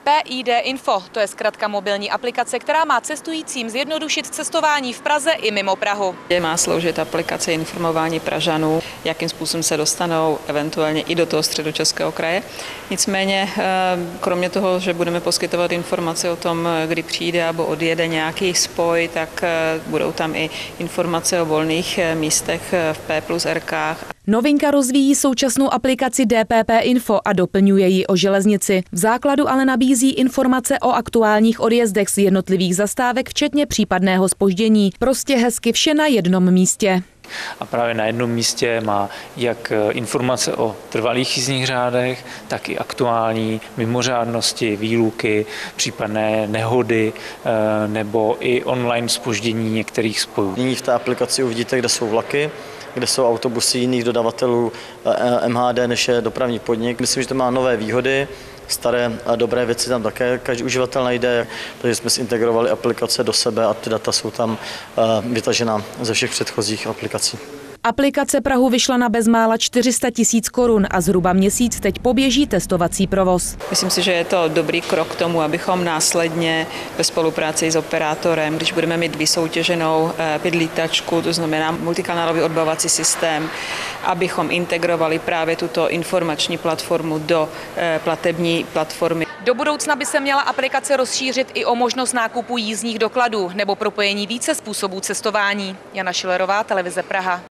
PID Info, to je zkratka mobilní aplikace, která má cestujícím zjednodušit cestování v Praze i mimo Prahu. Má sloužit aplikace informování Pražanů, jakým způsobem se dostanou eventuálně i do toho Středočeského kraje. Nicméně, kromě toho, že budeme poskytovat informace o tom, kdy přijde nebo odjede nějaký spoj, tak budou tam i informace o volných místech v P+R-kách. Novinka rozvíjí současnou aplikaci DPP Info a doplňuje ji o železnici. V základu ale nabízí informace o aktuálních odjezdech z jednotlivých zastávek, včetně případného zpoždění. Prostě hezky vše na jednom místě. A právě na jednom místě má jak informace o trvalých jízdních řádech, tak i aktuální mimořádnosti, výluky, případné nehody nebo i online zpoždění některých spojů. Nyní v té aplikaci uvidíte, kde jsou vlaky, kde jsou autobusy jiných dodavatelů MHD, než je dopravní podnik. Myslím, že to má nové výhody, staré a dobré věci tam také každý uživatel najde, takže jsme zintegrovali aplikace do sebe a ty data jsou tam vytažena ze všech předchozích aplikací. Aplikace Prahu vyšla na bezmála 400 000 korun a zhruba měsíc teď poběží testovací provoz. Myslím si, že je to dobrý krok k tomu, abychom následně ve spolupráci s operátorem, když budeme mít vysoutěženou pětlítačku, to znamená multikanálový odbavovací systém, abychom integrovali právě tuto informační platformu do platební platformy. Do budoucna by se měla aplikace rozšířit i o možnost nákupu jízdních dokladů nebo propojení více způsobů cestování. Jana Šilerová, televize Praha.